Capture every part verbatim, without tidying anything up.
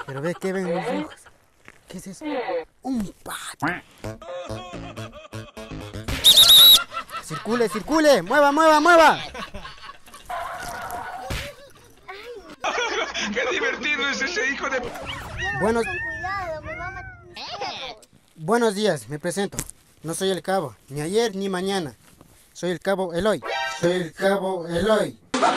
Pero ve que ven los ojos. ¿Qué es eso? Un pato. Circule, circule. Mueva, mueva, mueva. ¡Qué divertido es ese hijo de... Buenos... Con cuidado, me va a matar. Buenos días, me presento. No soy el cabo, ni ayer ni mañana. Soy el cabo Eloy. Soy el cabo Eloy. A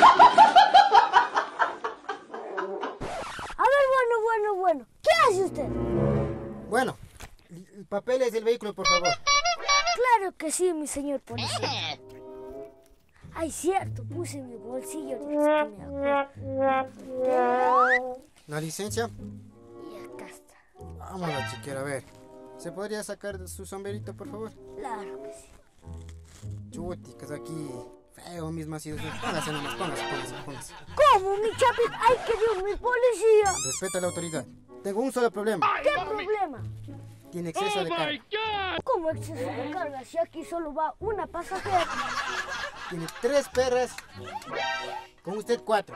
ver, bueno, bueno, bueno. ¿Qué hace usted? Bueno, papeles del vehículo, por favor. Claro que sí, mi señor policía. Ay, cierto, puse en mi bolsillo. ¿La licencia? Y acá está. Vamos a chiquera, a ver. ¿Se podría sacar su sombrerito, por favor? Claro que sí. Chuticas, aquí feo mismo ha sido. Póngase nomás, póngase, póngase, póngase. ¿Cómo, mi chapit? ¡Ay, que Dios, mi policía! Respeta a la autoridad. Tengo un solo problema. ¿Qué problema? Tiene exceso de carga. ¿Cómo exceso de carga si aquí solo va una pasajera? Tiene tres perras. Con usted cuatro.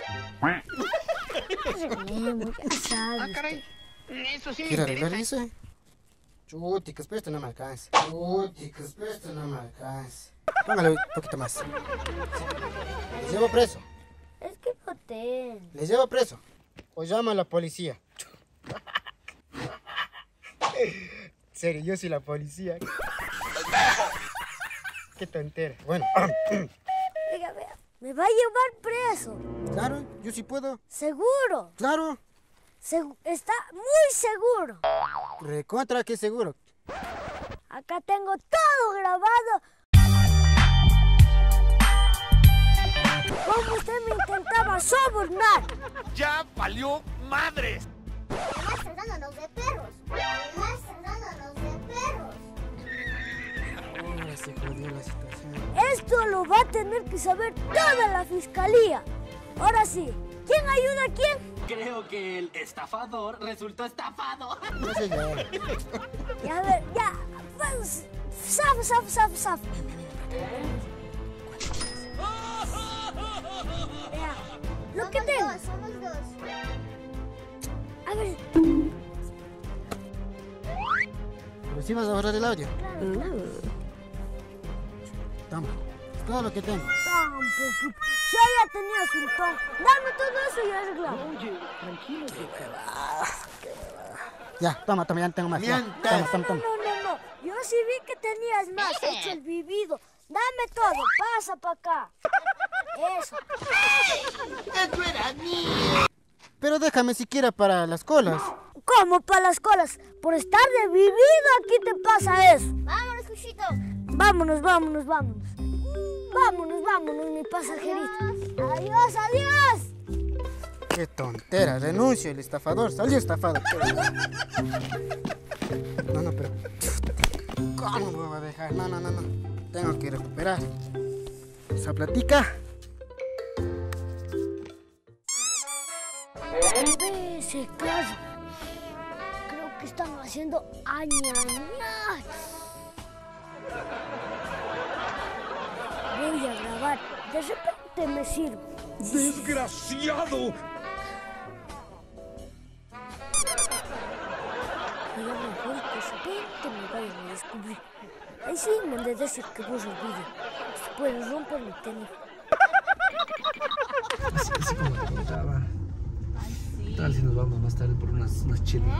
Memo, ya sabes. Ah, caray. Eso sí me ¿Quiere arreglar interesa. eso? Chuticas, pero esto no me alcanza. Chuticas, pero esto no me alcanza. Póngale un poquito más. Les llevo preso. Es que no tengo. Les llevo preso. O llamo a la policía. En serio, yo soy la policía. Qué tontera. Bueno. Oiga, vea, me va a llevar preso. Claro, yo sí puedo. Seguro. Claro. Segu- está muy seguro. Recontra que seguro. Acá tengo todo grabado. Como usted me intentaba sobornar. ¡Ya valió madres! Además tratándonos de perros. Además tratándonos de perros. Ahora se jodió la situación. Esto lo va a tener que saber toda la fiscalía. Ahora sí, ¿quién ayuda a quién? Creo que el estafador resultó estafado. No sé yo. Ya, a ver, ya. Pues, Zaf, zaf, zaf, zaf. Vea, lo que tengo. Somos dos. A ver. Pero si vas a borrar el audio. Toma. Es todo lo que tengo. Tampoco. Si ella tenía su ton. Dame todo eso y arreglamos. Oye, tranquilo. Ya, toma, toma, ya no tengo más. Ya, toma, toma, No, toma. no, no, no. Yo sí vi que tenías más. Hecho el vivido. Dame todo. Pasa para acá. Eso. ¡Eso era mío! Pero déjame siquiera para las colas. ¿Cómo para las colas? Por estar de vivido aquí te pasa eso. Vámonos, Cuchito. Vámonos, vámonos, vámonos. Vámonos, vámonos, mi pasajerito. Adiós, adiós. Qué tontera, renuncio, el estafador, salió estafado. No, no, pero... ¿Cómo me voy a dejar? No, no, no, no. Tengo que recuperar esa platica. Ve ese caso. Creo que están haciendo añañas. Voy a grabar. De repente me sirve. ¡Desgraciado! Pero mejor que de repente me vayan a descubrir. Ahí sí me han de decir que borro el vídeo. Se pueden romper mi teléfono. Así, así como te contaba. ¿Qué tal si nos vamos más tarde por unas, unas chelitas?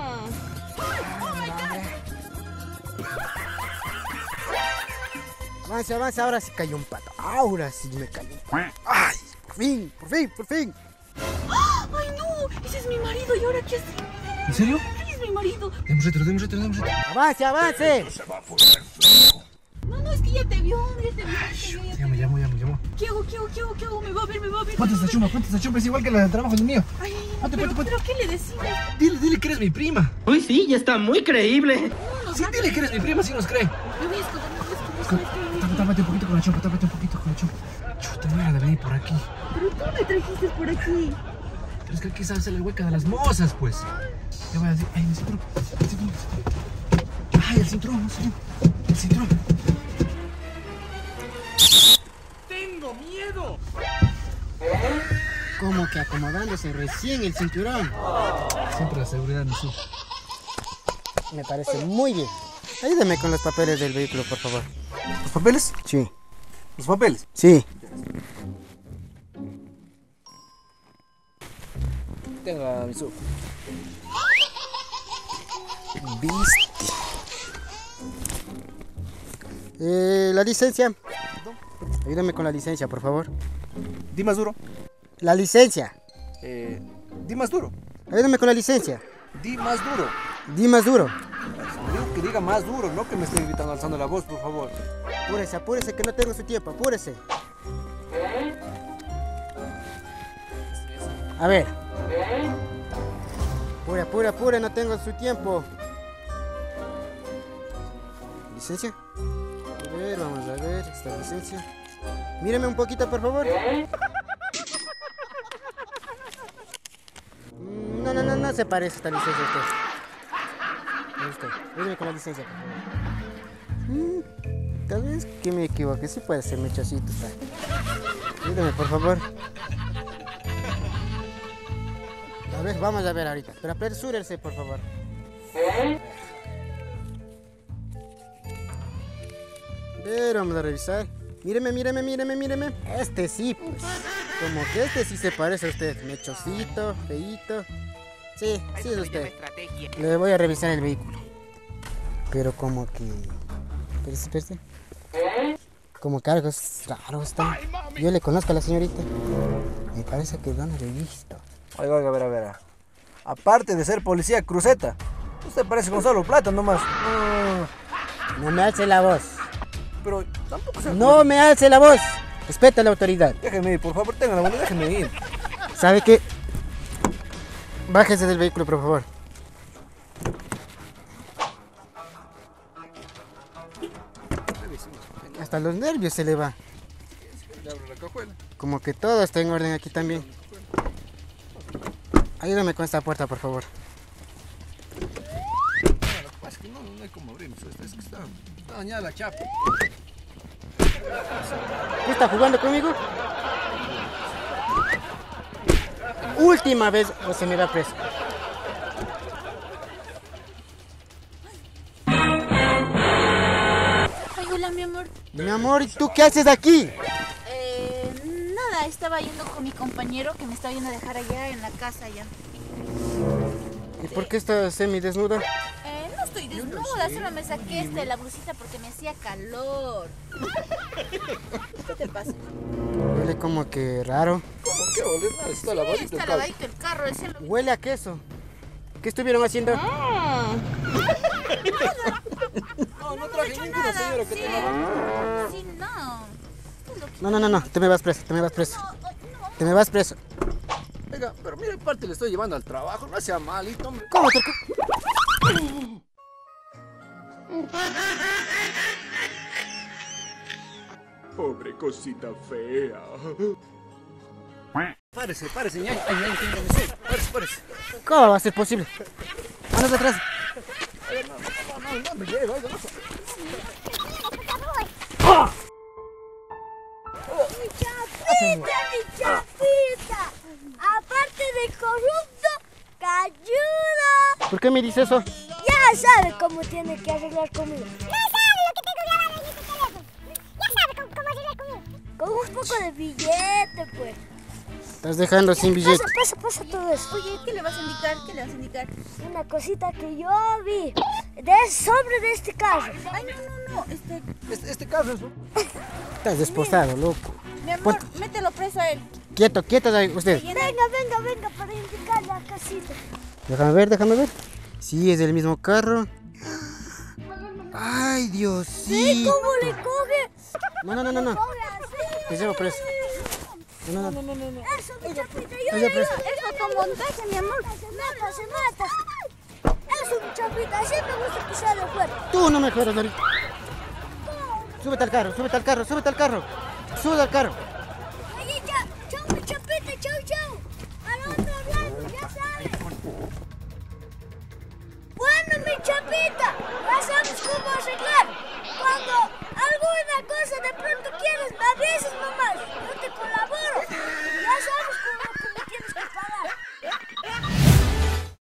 Avance, avance, ahora sí cayó un pato. Ahora sí me cayó un pato. ¡Ay! Por fin, por fin, por fin. ¡Ay, no! Ese es mi marido, ¿y ahora qué hacemos? ¿En serio? Ese es mi marido. Demos retro, demos retro, demos retro. ¡Avance, avance! No, no, es que ya te vio, ya te vio, ya te vio, ya te Ya me vio. llamo, ya me llamo. ¿Qué hago, qué hago, qué hago, qué hago? Me va a ver, me va a ver. Ponte esta chumba, ponte esta chumba, es igual que la del trabajo, es mío. Ay, ay, ay, Ponte, pero, ponte, ponte. pero ¿qué le decimos? Dile, dile que eres mi prima. Uy, sí, ya está muy creíble. No, nos Sí, mata. dile que eres mi prima, si nos cree. Me voy a esconder, me voy a esconder, Escu- ¿sabes qué? Tápate, tápate un poquito con la chumba, tápate un poquito con la chumba. Chuta, no era de venir por aquí. Pero tú me trajiste por aquí. Pero es que aquí sabes la hueca de las mozas, pues. Le voy a decir, ay, el cinturón, el cinturón, el cinturón. Ay, el cinturón, el cinturón, el cinturón. ¡Tengo miedo! Como que acomodándose recién el cinturón. Siempre la seguridad no sube. Me parece muy bien. Ayúdame con los papeles del vehículo, por favor. ¿Los papeles? Sí. ¿Los papeles? Sí. Tenga mi sub. Viste. Eh, la licencia. Ayúdame con la licencia, por favor. Di más duro. La licencia. Eh, di más duro. Ayúdame con la licencia. Di más duro. Di más duro. Digo que diga más duro, no que me esté gritando alzando la voz, por favor. Apúrese, apúrese, que no tengo su tiempo. Apúrese. A ver. Apure, apure, apure, no tengo su tiempo. ¿Licencia? A ver, vamos a ver esta licencia. Míreme un poquito, por favor. No, no, no, no se parece esta licencia a usted. A usted. Míreme con la licencia. Mm, tal vez que me equivoque, sí puede ser mechacito. Míreme, por favor. A ver, vamos a ver ahorita. Pero apresúrense, por favor. A ver, vamos a revisar. Míreme, míreme, míreme, míreme. Este sí, pues. Como que este sí se parece a usted. Mechosito, feíto. Sí, sí es usted. Le voy a revisar el vehículo. Pero como que... Espérese, espérese. Como que algo es raro está. Yo le conozco a la señorita. Me parece que no la he visto. Oiga, oiga, a ver, a ver. Aparte de ser policía cruceta, usted parece Gonzalo Plata nomás. No me alce la voz. Pero tampoco se... No me alce la voz. Respeta a la autoridad. Déjeme ir, por favor, tenga la mano, déjeme ir. ¿Sabe qué? Bájese del vehículo, por favor. Hasta los nervios se le va. Le abro la cajuela. Como que todo está en orden aquí también. Ayúdame con esta puerta, por favor. No, lo que pasa es que no, no hay como abrir, es que está, está dañada la chapa. ¿Qué está jugando conmigo? Última vez o se me va preso. Ay, hola, mi amor. Mi amor, ¿y tú qué haces aquí? Eh, nada, estaba yendo con mi compañero que me estaba yendo a dejar allá en la casa ya. ¿Y por qué estás semidesnuda? Eh, no estoy desnuda, solo me saqué esta de la blusita porque me hacía calor. ¿Qué te pasa? Huele como que raro. ¿Cómo que ole? No, está Sí, lavadito está el carro. lavadito el carro, ese lo... Huele a queso. ¿Qué estuvieron haciendo? Ah. No, no No traje he hecho ninguna nada, señora que sí. te lava. Sí, no. No, no, no, no, te me vas preso, te me vas preso. Te me vas preso. Venga, pero mira, aparte le estoy llevando al trabajo, no sea malito, hombre. ¿Cómo te... Pobre cosita fea. Párese, párese, ñaño. Ay, ñaño, tenga misericordia. Párese, párese. ¿Cómo va a ser posible? Manos atrás. No, no, no me llega, oiga, no. Mi chapita, mi chapita. Aparte de corrupto, cayudo. ¿Por qué me dices eso? Ya sabe cómo tiene que arreglar conmigo. Ya sabe lo que tengo grabado en este teléfono. Ya sabe cómo, cómo arreglar conmigo. Con un poco de billete, pues. Estás dejando sin billete. Pasa, pasa, pasa todo eso. Oye, ¿qué le vas a indicar? ¿Qué le vas a indicar? Una cosita que yo vi. De sobre de este carro. Ay, no, no, no. Este, Este, este carro es... Estás desposado, loco. mi amor, Ponte. mételo preso a él. Quieto, quieto de ahí, usted. Venga, venga, venga para indicar la casita. Déjame ver, déjame ver. Sí, es del mismo carro. Ay, Dios, sí. ¿Cómo le coge? No, no, no, no, no. Coge así. Te llevo preso. No, no, no. No, no, no. Eso, mi chapita, yo Oye, le preso. digo, es fotomontaje, mi amor. Se mata, se mata. Eso, mi chapita, así me gusta que sea de fuera. Tú no me jodas ahorita. Súbete al carro, súbete al carro, súbete al carro. Sube al carro. Oye, ya, chau, mi chapita, chau, chau. Al otro hablando, ya sabes. Bueno, mi chapita, ya sabes cómo arreglar. Cuando